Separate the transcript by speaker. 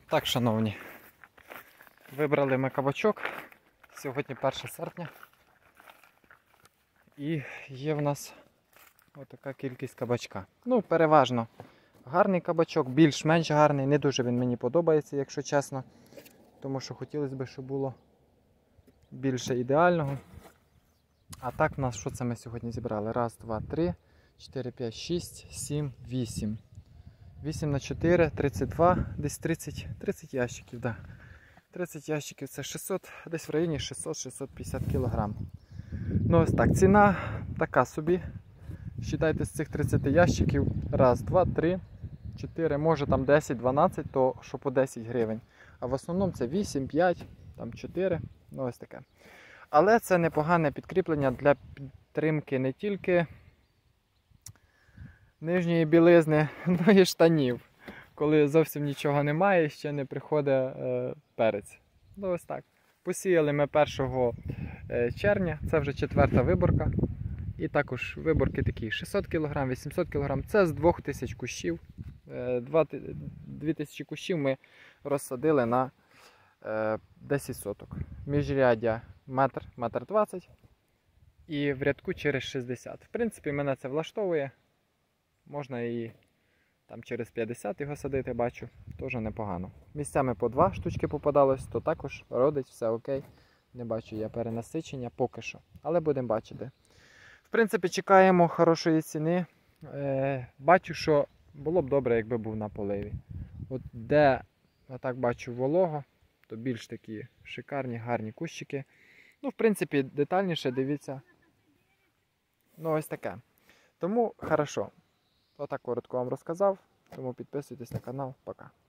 Speaker 1: Так, шановні, вибрали ми кабачок. Сьогодні 1 серпня. І є в нас отака кількість кабачка. Ну, переважно гарний кабачок, більш-менш гарний. Не дуже він мені подобається, якщо чесно. Тому що хотілося б, щоб було більше ідеального. А так в нас, що це ми сьогодні зібрали? Раз, два, три, 4, 5, 6, 7, 8. 8 на 4, 32, десь 30 ящиків, да. 30 ящиків це 600, десь в районі 600-650 кг. Ну ось так, ціна така собі. Считайте з цих 30 ящиків, раз, два, три, 4, може там 10-12, то що по 10 гривень. А в основному це 8, 5, там 4, ну ось таке. Але це непогане підкріплення для підтримки не тільки нижньої білизни, ну і штанів. Коли зовсім нічого немає, ще не приходить перець. Ну ось так. Посіяли ми 1 червня, це вже 4-та виборка. І також виборки такі 600 кг, 800 кг. Це з 2000 кущів. 2000 кущів ми розсадили на 10 соток. Міжряддя метр 20 і в рядку через 60. В принципі, мене це влаштовує. Можна і там через 50 його садити, бачу, теж непогано. Місцями по 2 штучки попадалось, то також родить, все окей. Не бачу я перенасичення поки що, але будемо бачити. В принципі, чекаємо хорошої ціни. Бачу, що було б добре, якби був на поливі. От де, я так бачу, волого, то більш такі шикарні, гарні кущики. Ну, в принципі, детальніше дивіться. Ну, ось таке. Тому, хорошо. Отак коротко вам розказав, тому підписуйтесь на канал. Пока.